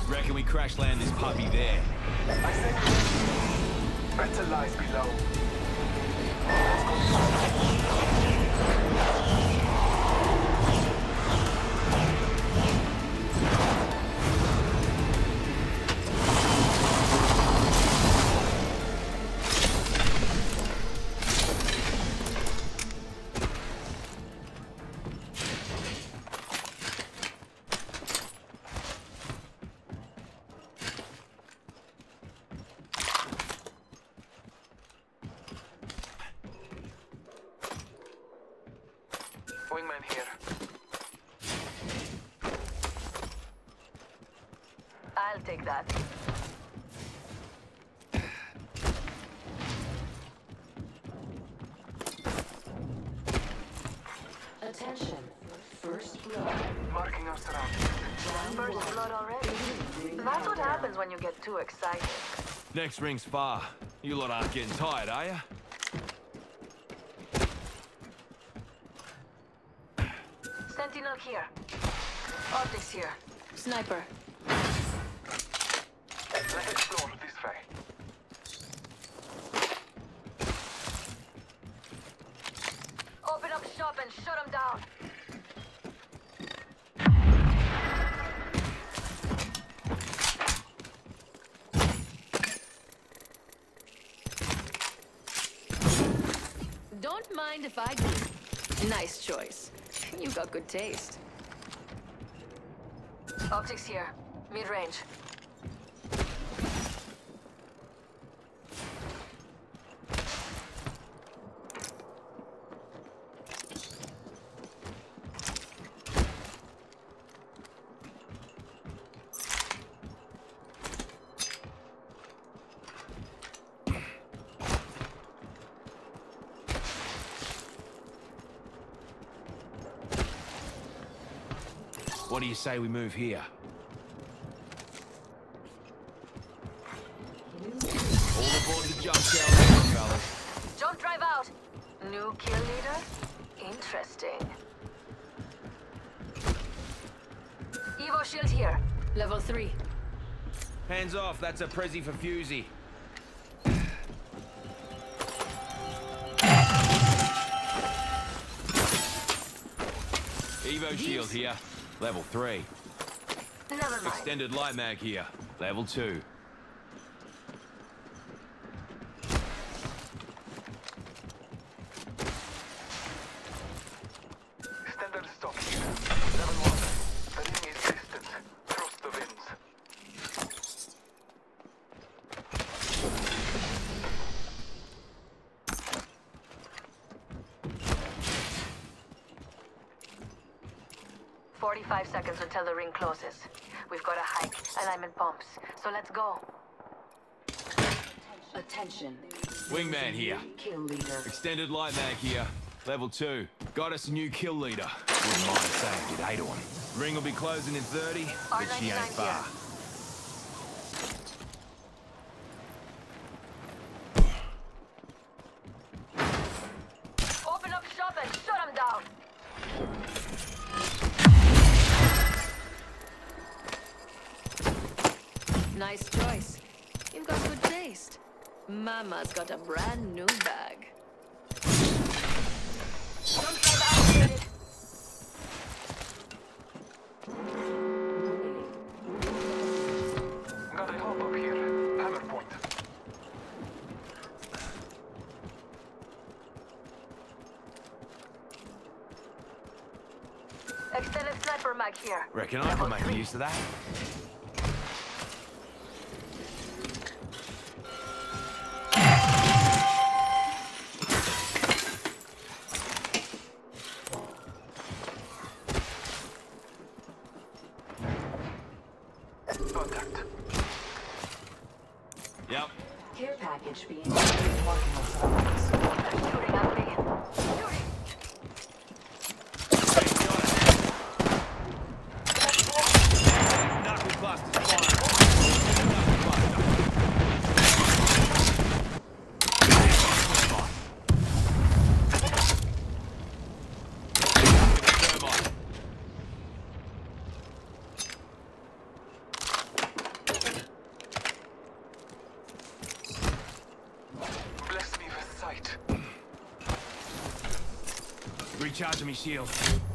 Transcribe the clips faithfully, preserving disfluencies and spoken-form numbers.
Reckon we crash land this puppy there. I said better lies below. Wingman here. I'll take that. Attention. First blood. Marking our surroundings. First blood already. That's what happens when you get too excited. Next ring's far. You lot aren't getting tired, are ya? Sentinel here. Optics here. Sniper. Let's explore this way. Open up shop and shut them down. Don't mind if I do. Nice choice. You got good taste. Optics here. Mid-range. What do you say we move here? All aboard the jump shell, fellas. Don't drive out. New kill leader? Interesting. Evo shield here. Level three. Hands off, that's a Prezi for Fusey. Evo shield here. Level three. Never mind. Extended light mag here. Level two. Standard stock here. Level one. The ring is distant. Cross the winds. Forty-five seconds until the ring closes. We've got a hike, and I'm in pumps. So let's go. Attention. Wingman here. Kill leader. Extended light mag here. Level two. Got us a new kill leader. Wouldn't mind saying good day to him. Ring will be closing in thirty, but she ain't R ninety-nine far. here. Open up shop and shut them down. Nice choice. You've got good taste. Mama's got a brand new bag. Jump drive activated. Got a hop up here. Hammer point. Extended sniper mag here. Reckon I can make use of that. Contact. Yep. Care package being marking our surroundings. Shooting at me. Shooting. Knuckle cluster's fire. Knuckle cluster. Thermite. Recharging me shield.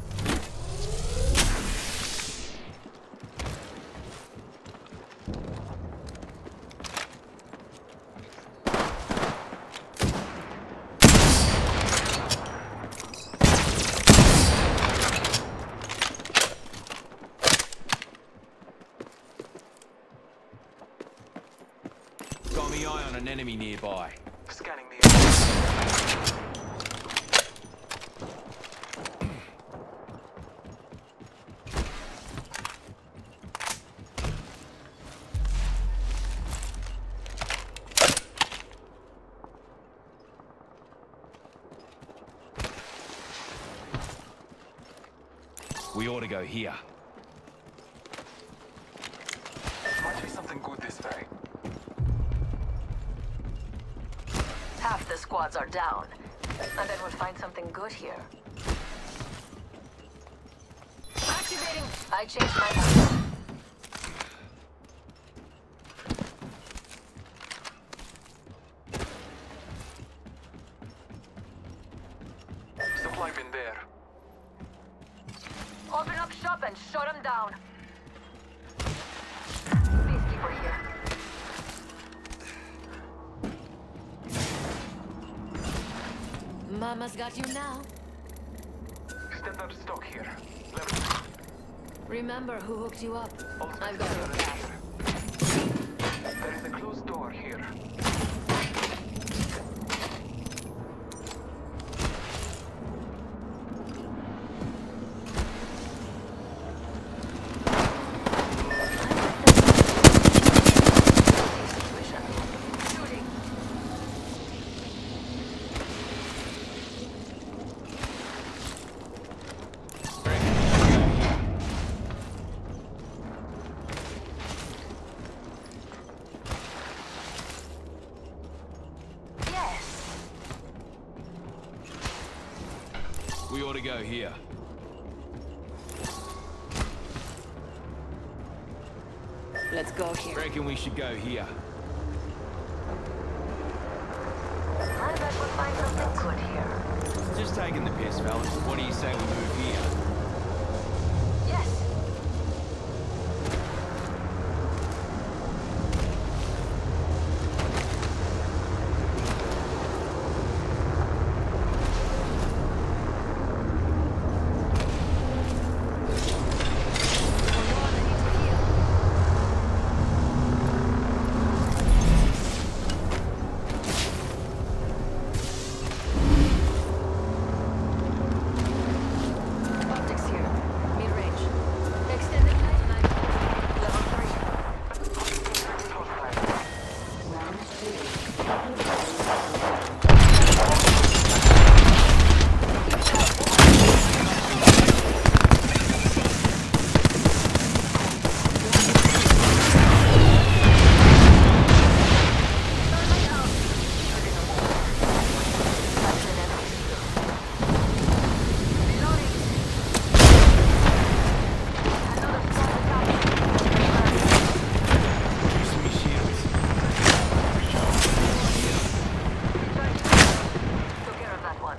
Got me eye on an enemy nearby. Scanning the area. We ought to go here. Might be something good this way. Half the squads are down. And then we'll find something good here. Activating! I changed my mind. Supply bin there. Open up shop and shut them down. Peacekeeper here. Mama's got you now. Step up stock here. Level two. Remember who hooked you up. Ultimate I've got your scanner back. here. There is a closed door here. Shooting. Yes. We ought to go here. Let's go here. Reckon we should go here. I bet we'll find something good here. Just taking the piss, fellas. What do you say we move here? Yes. Optics here. Mid-range. Extended light knife. Level three. Round two. That's an enemy shield. Reloading. Another squad attacking. Using me shields. Took care of that one.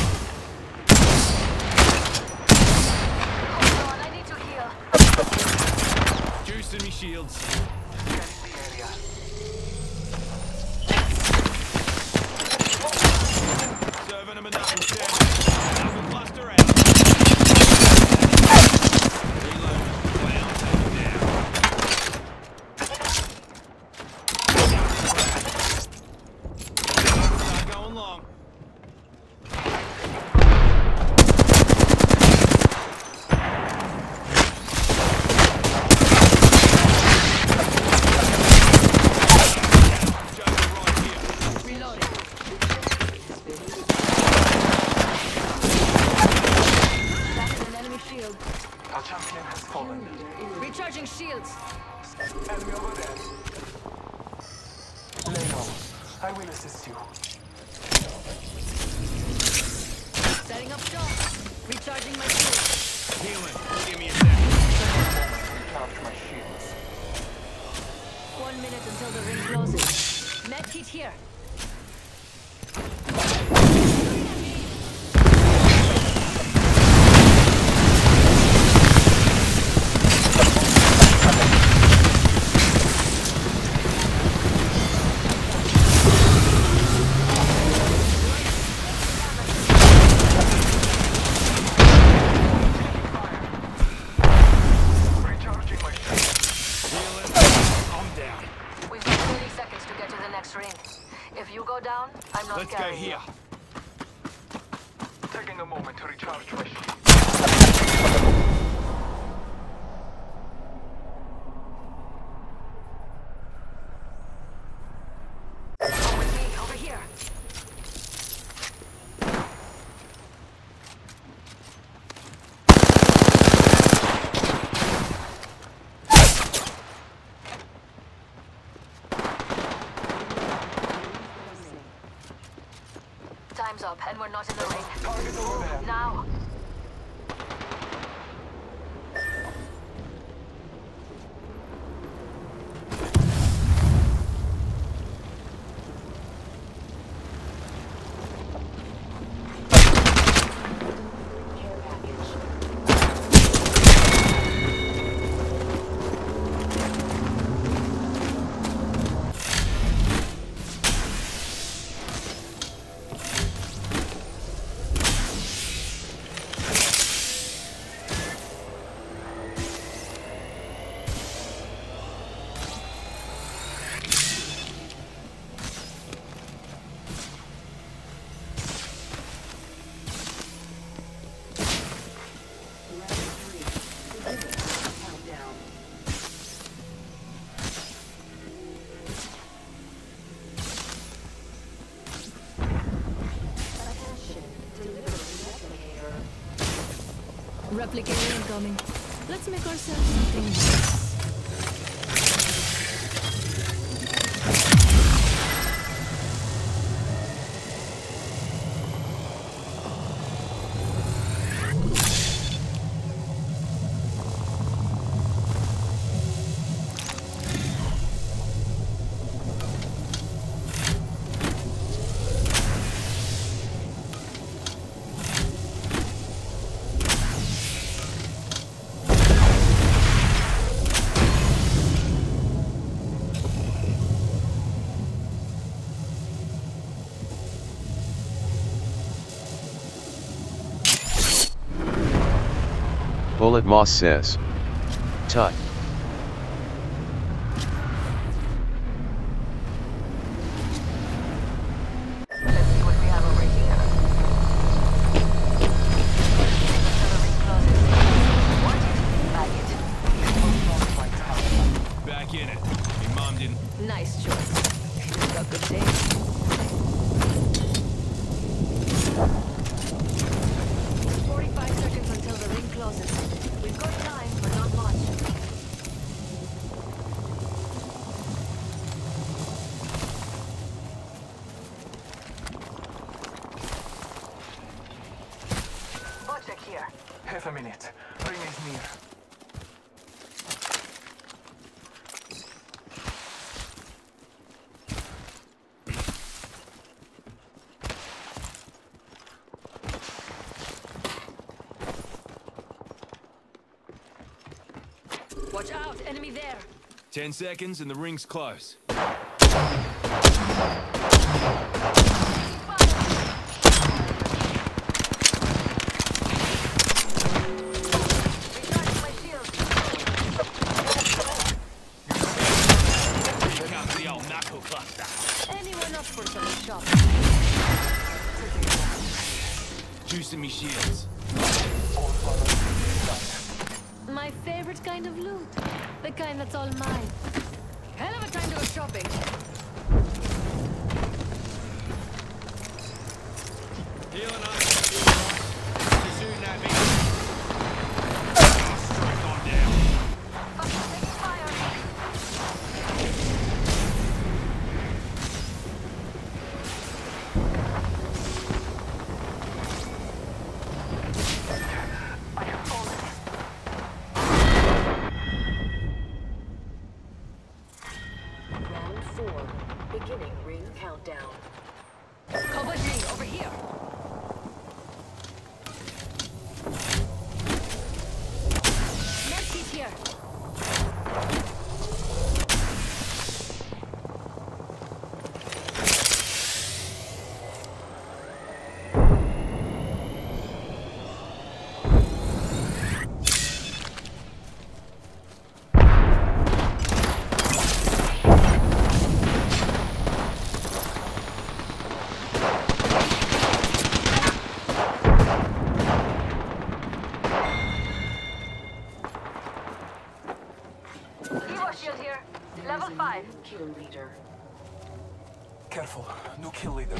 Hold on, I need to heal. Juicing me shields. Scanning the area. Serving them enough instead. Knuckle cluster out. Reload. Well, take it down. Start going long. Joker right here. Reloading. That's an enemy shield. Our champion has fallen. Recharging shields. Enemy over there. Lay low. I will assist you. Setting up shop. Recharging my shields. Healing. Give me a second. Recharge my shields. One minute until the ring closes. Medkit here. down, I'm not Let's go carrying here. Taking a moment to recharge my shield. Come with me, over here. Time's up, and we're not in the ring. Target over there. Now. Care package. Round three. Beginning countdown. Attention. Delivery replicator. Replicator incoming. Let's make ourselves something nice. Bullet Moss says. Tut. Let's see what we have over here. What? Bag it. Back in it. Me mom didn't. Nice choice. You've got good taste. Forty-five seconds until the ring closes. We've got time, but not much. Bocek here. Half a minute. Ring is near. Watch out, enemy there. Ten seconds and the ring's close. Recharging my shield. Come to the old knuckle cluster. Anyone up for some shots? Juicing me shields. My favorite kind of loot. The kind that's all mine. Hell of a time to go shopping. Healing up. You're shooting at me. Strike on down. Fucking taking fire. I have fallen. Round four. Beginning ring countdown. Come with me, over here. shield here. Level five. Kill leader. Careful, new kill leader.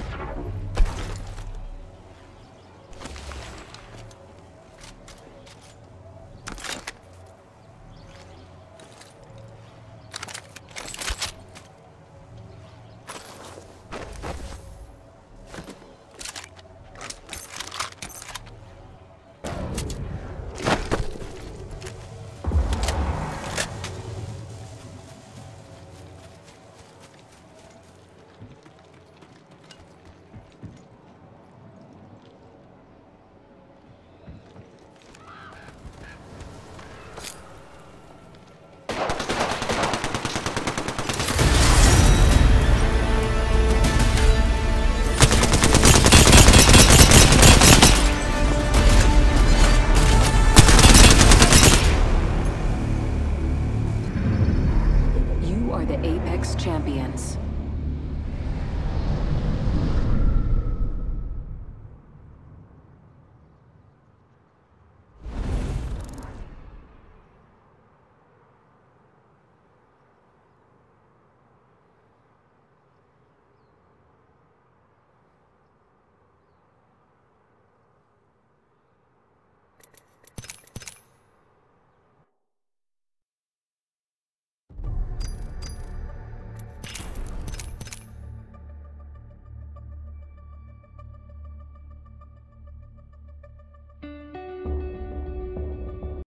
You are the Apex champions.